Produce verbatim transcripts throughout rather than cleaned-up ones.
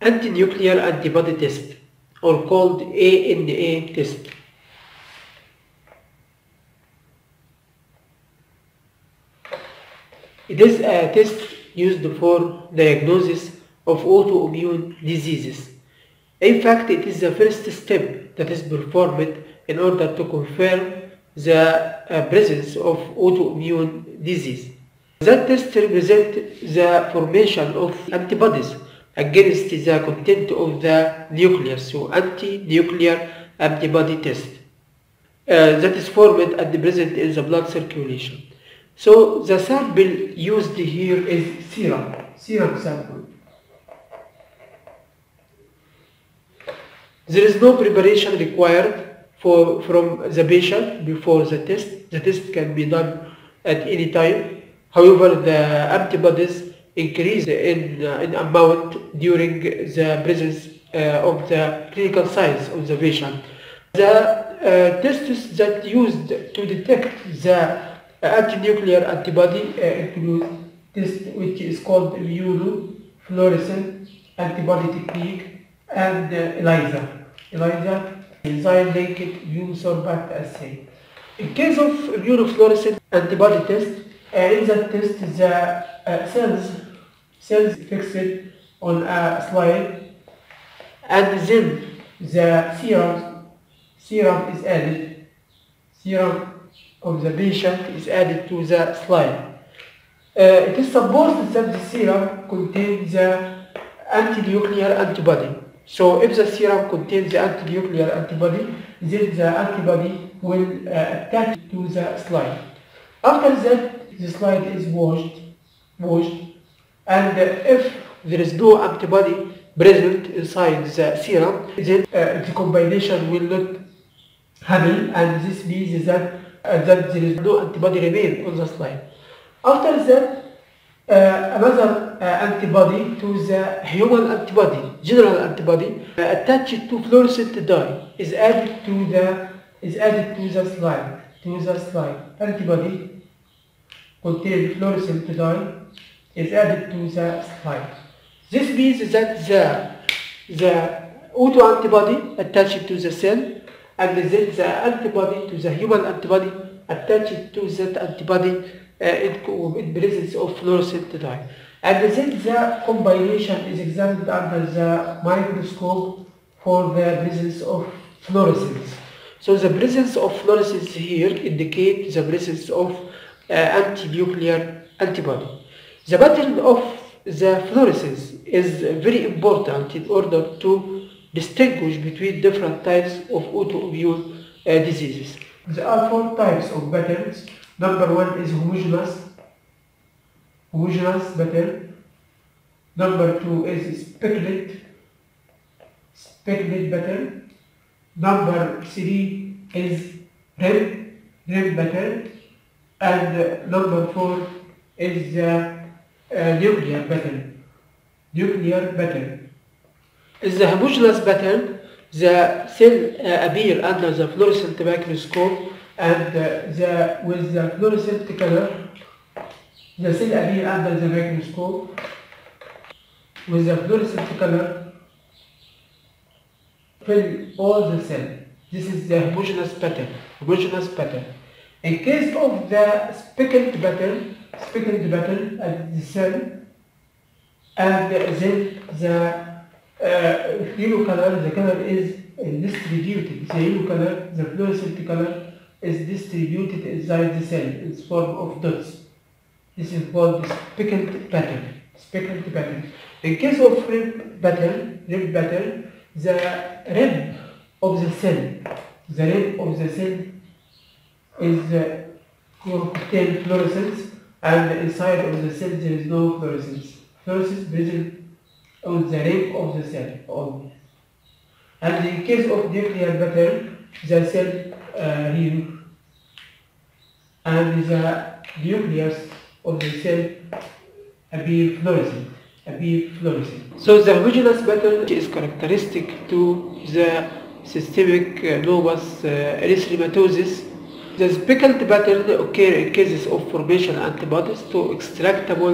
antinuclear antibody test, or called A N A test. It is a test used for diagnosis of autoimmune diseases. In fact, it is the first step that is performed in order to confirm the uh, presence of autoimmune disease. That test represents the formation of antibodies against the content of the nucleus, so anti-nuclear antibody test uh, that is formed and present in the blood circulation. So the sample used here is serum, serum sample. There is no preparation required for, from the patient before the test. The test can be done at any time. However, the antibodies increase in, uh, in amount during the presence uh, of the clinical signs of the patient. The uh, tests that used to detect the antinuclear antibody uh, include test which is called immunoflourescent antibody technique and uh, ELISA. ELISA, enzyme-linked immunosorbent assay. In case of immunoflourescent antibody test, uh, in that test the uh, cells cells fixed on a slide, and then the serum serum is added. Serum of the patient is added to the slide. Uh, it is supposed that the serum contains the antinuclear antibody. So if the serum contains the antinuclear antibody, then the antibody will uh, attach to the slide. After that, the slide is washed, washed, and uh, if there is no antibody present inside the serum, then uh, the combination will not happen, and this means that Uh, that there is no antibody remain on the slide. After that, uh, another uh, antibody to the human antibody, general antibody, uh, attached to fluorescent dye is added to the is added to the slide. To the slide, antibody containing fluorescent dye is added to the slide. This means that the the autoantibody attached to the cell, and then the antibody to the human antibody attached to that antibody uh, in, in presence of fluorescent dye. And then the combination is examined under the microscope for the presence of fluorescence. So the presence of fluorescence here indicates the presence of uh, anti-nuclear antibody. The pattern of the fluorescence is very important in order to distinguish between different types of autoimmune uh, diseases. There are four types of patterns. Number one is homogeneous, homogeneous pattern. Number two is speckled, speckled pattern. Number three is rim, rim pattern. And uh, number four is the uh, nuclear pattern, nuclear pattern. In the homogeneous pattern, the cell uh, appear under the fluorescent microscope, and uh, the with the fluorescent color, the cell appear under the microscope with the fluorescent color fill all the cell. This is the homogeneous pattern. Homogeneous pattern. In case of the speckled pattern, speckled pattern at the cell, and then the Uh, yellow color, the color is uh, distributed. The yellow color, the fluorescent color, is distributed inside the cell in the form of dots. This is called the speckled pattern. Speckled pattern. In case of rim pattern, rim pattern, the rim of the cell, the rim of the cell is uh, contain fluorescence, and inside of the cell there is no fluorescence. Fluorescence present on the rim of the cell only. And in case of nuclear pattern, the cell uh, here and the nucleus of the cell appear fluorescent, appear fluorescent. So the homogeneous pattern is characteristic to the systemic uh, lupus uh, erythematosus. The speckled pattern occurs in cases of formation antibodies to extractable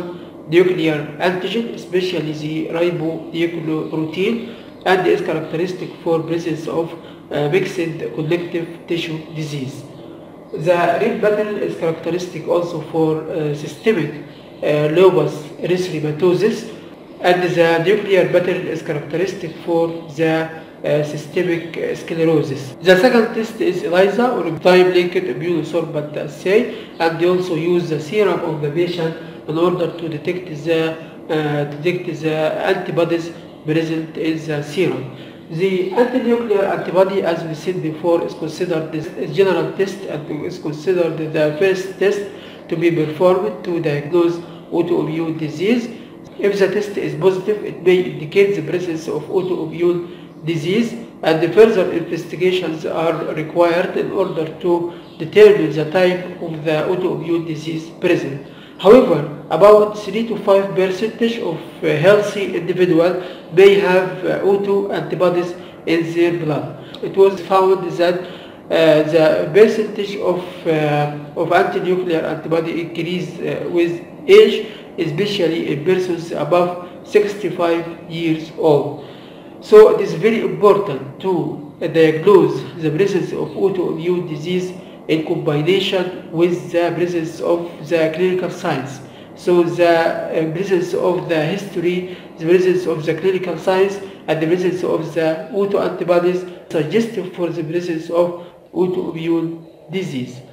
nuclear antigen, especially the ribonucleoprotein, and is characteristic for presence of uh, mixed connective tissue disease. The red pattern is characteristic also for uh, systemic uh, lupus erythematosus, and the nuclear pattern is characteristic for the uh, systemic uh, sclerosis. The second test is ELISA, or time-linked immunosorbent assay, and they also use the serum of the patient in order to detect the uh, detect the antibodies present in the serum. The antinuclear antibody, as we said before, is considered a general test and is considered the first test to be performed to diagnose autoimmune disease. If the test is positive, it may indicate the presence of autoimmune disease, and the further investigations are required in order to determine the type of the autoimmune disease present. However, about three to five percent of healthy individuals may have uh, autoantibodies in their blood. It was found that uh, the percentage of, uh, of anti-nuclear antibody increase uh, with age, especially in persons above sixty-five years old. So it is very important to uh, diagnose the presence of autoimmune disease in combination with the presence of the clinical signs. So the uh, presence of the history, the presence of the clinical signs, and the presence of the autoantibodies suggestive for the presence of autoimmune disease.